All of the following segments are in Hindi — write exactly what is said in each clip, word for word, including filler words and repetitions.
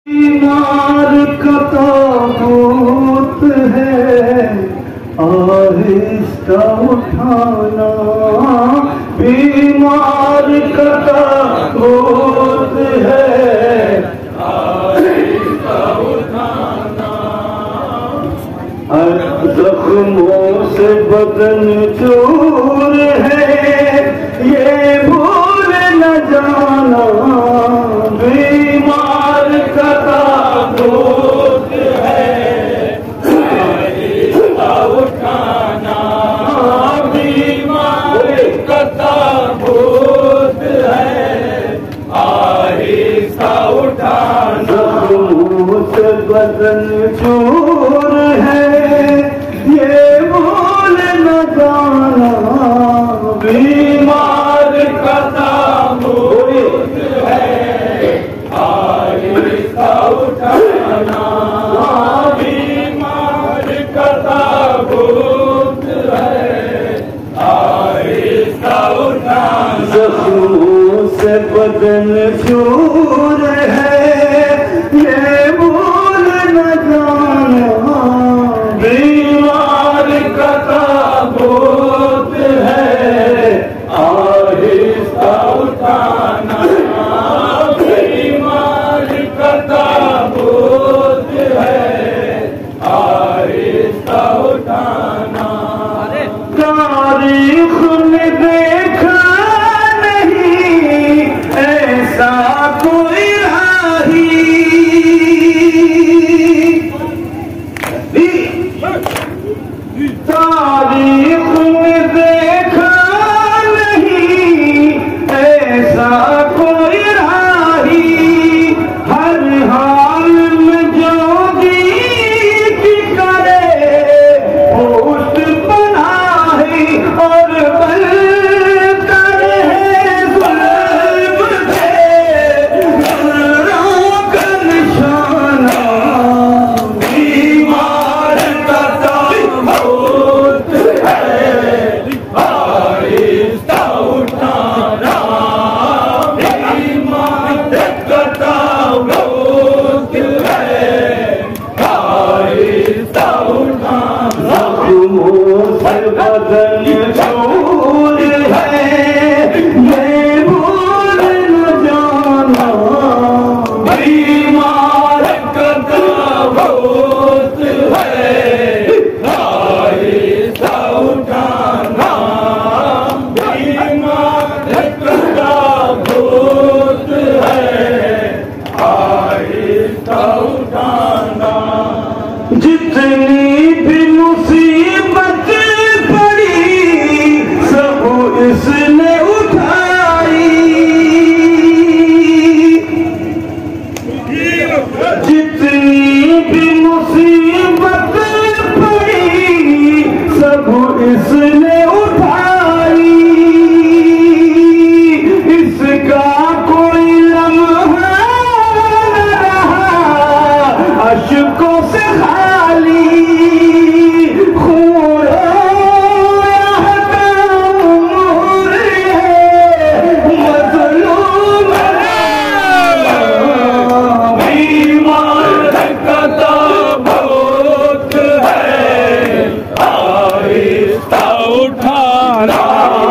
बीमार का ताबूत है आहिस्ता उठाना, बीमार का ताबूत है आहिस्ता उठाना। जख्मों से बदन चूर है ये भूल न जाना, बीमार का ताबूत है आहिस्ता उठाना, बीमार का ताबूत है आहिस्ता उठाना। जख्मों से बदन चूर है ये भूल न जाना, बीमार का ताबूत है आहिस्ता उठाना, बीमार का ताबूत है आहिस्ता उठाना। जख्मों से बदन चूर है ये भूल न जाना, बीमार का ताबूत है आहिस्ता उठाना, बीमार का ताबूत है आहिस्ता उठाना। तारीख में देखा नहीं ऐसा कोई राही, तारीख में देखा नहीं ऐसा कोई राही, हर हाल में जो गीत करे होश बनाए और बल करे जुल्म से जुल्मों का निशाना, बीमार का ताबूत है आहिस्ता उठाना, बीमार का ताबूत है आहिस्ता उठाना। जख्मों से बदन चूर है ये भूल न जाना, बीमार का ताबूत है आहिस्ता उठाना, बीमार का ताबूत है आहिस्ता उठाना। जितनी भी मुसीबत पड़ी सब इसने उठाई, जितनी भी मुसीबत पड़ी सब इसने उठाई, इसका कोई लम्हा न रहा अश्कों से खाली, खून उम्र है मज़लूम बीमार का ताबूत है आहिस्ता उठाना,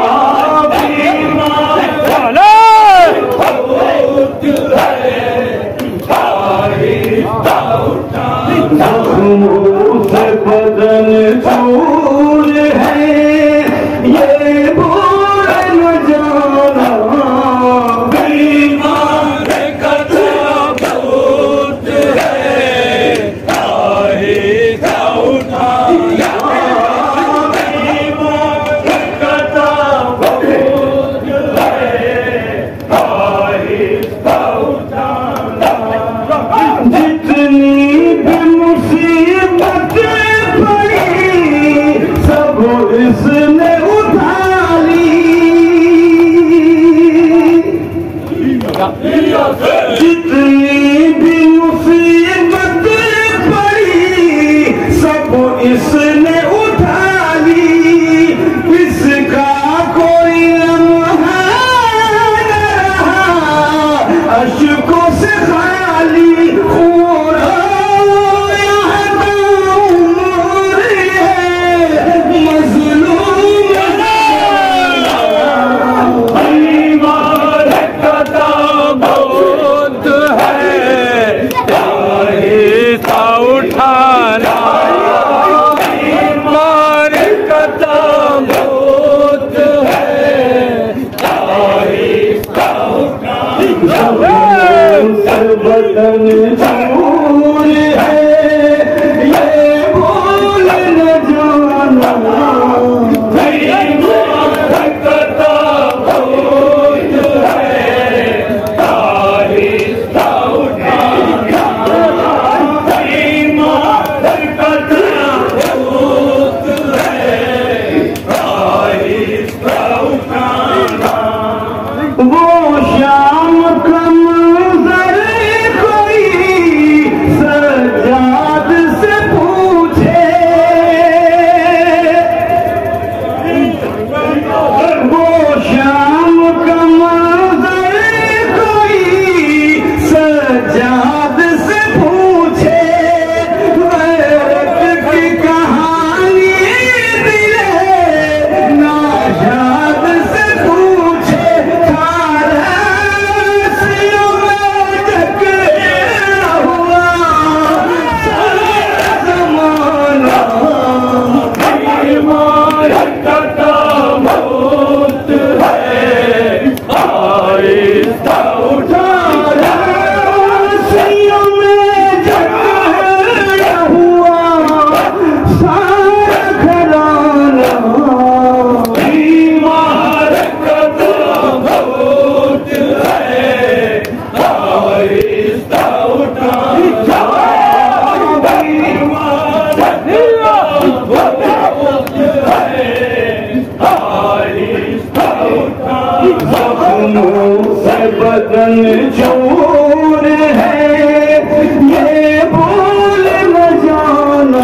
बीमार का ताबूत है आहिस्ता उठाना। जख्मों से बदन चूर है ये भूल न जाना, बीमार का ताबूत है आहिस्ता उठाना, बीमार का ताबूत है आहिस्ता उठाना। जितनी भी मुसीबत पड़ी सब इसने उठा ली, जितनी भी मुसीबत पड़ी सब इसने उठा ली, इसका कोई लम्हा न रहा अश्कों से खाली, बदन चूर है, ये भूल न जाना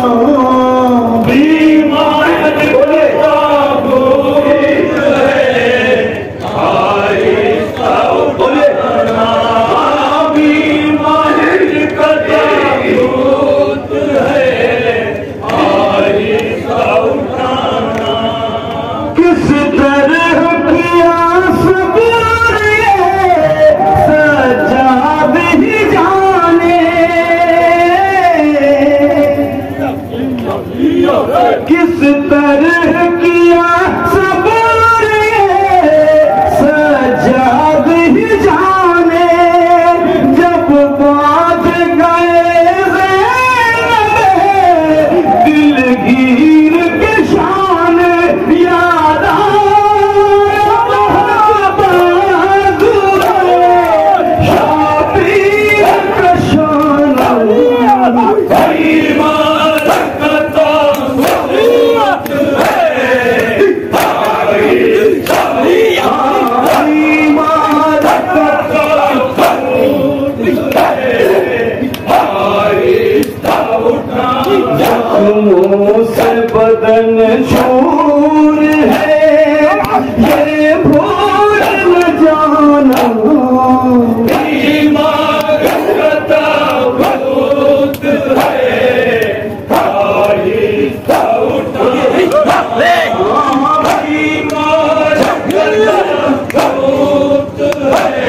बीमार ताबूत है, आहिस्ता उठाना बीमार का ताबूत है, आहिस्ता उठाना। किस तरह किया सब्र सज्जाद ही जाने, किस तरह किया सब्र सज्जाद ही जाने, जब बात गए दिलगीर के शान याद से बदन चूर है, ये भूल न जाना बीमार का ताबूत है, आहिस्ता उठाना बीमार का ताबूत है,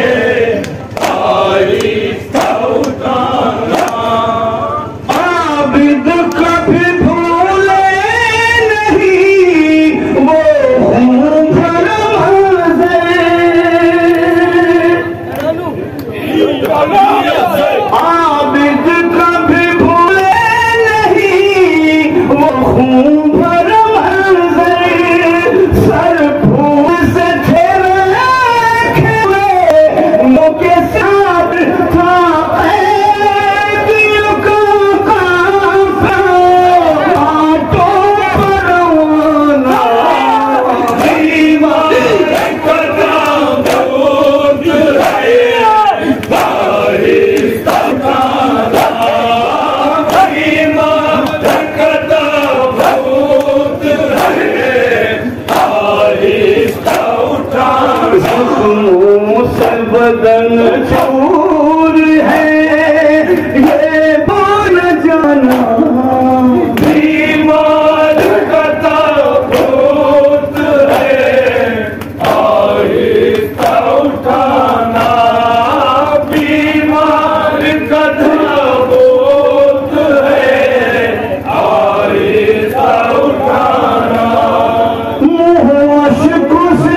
आहिस्ता उठाना। आबिद कभी भूले नहीं वो खून भरा मंज़र, आबिद कभी भूले नहीं वो खून भरा मंज़र, सर फूल से थे खेले मुके साथ था बदन चूर है, ये भूल जाना बीमार का ताबूत है, आहिस्ता उठाना बीमार का ताबूत है, आहिस्ता उठाना। मुँह अश्कों से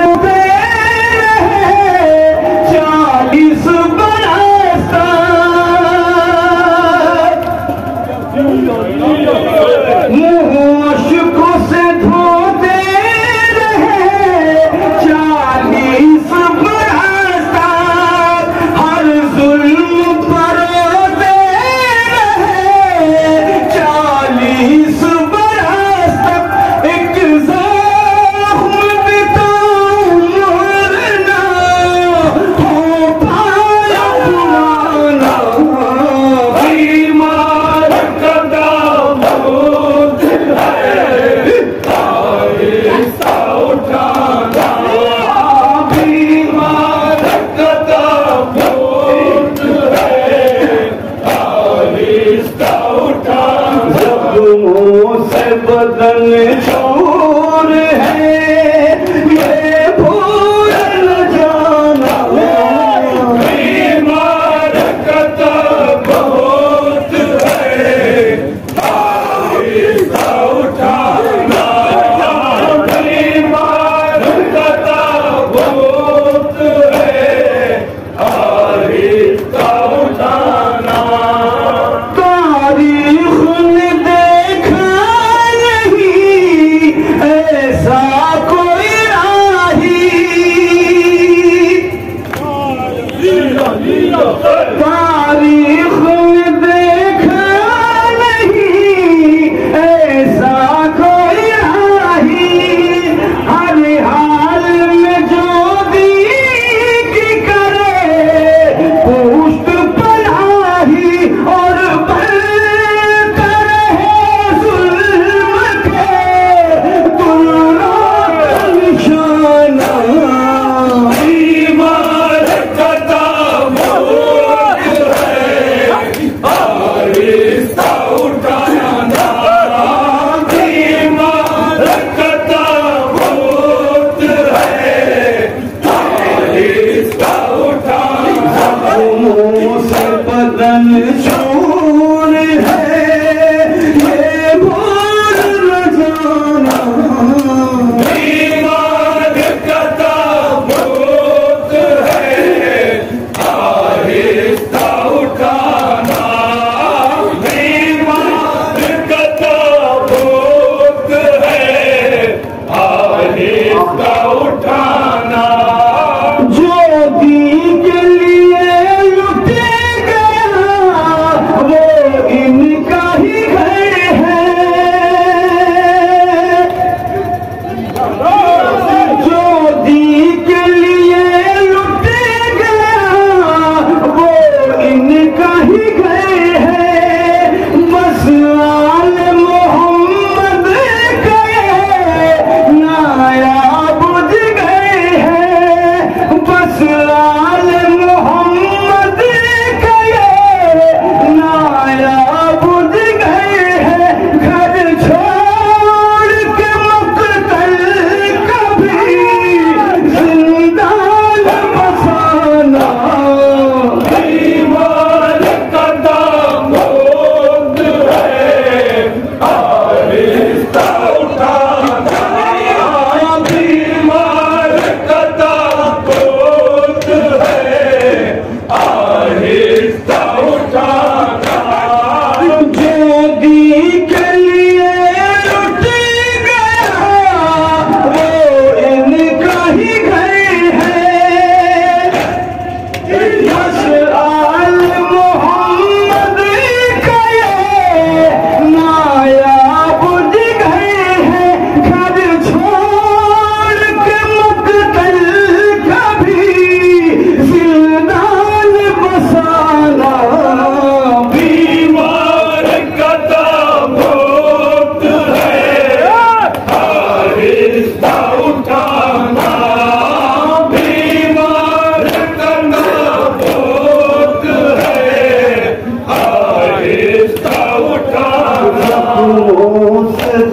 चालीस बरस मुँह अश्कों से धोते रहे, चालीस बरस हर जुल्म पर रोते रहे, चालीस बरस तक एक ज़ख्म भी तो मरना हो पाया पुराना बीमार का ताबूत है, आहिस्ता उठाना बीमार का ताबूत है, आहिस्ता उठाना। ज़ख्मों से बदन चूर है, ये भूल न जाना बीमार का ताबूत है, आहिस्ता उठाना बीमार का ताबूत है, आहिस्ता उठाना। तारीख ने देखा नहीं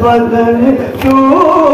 बदन तू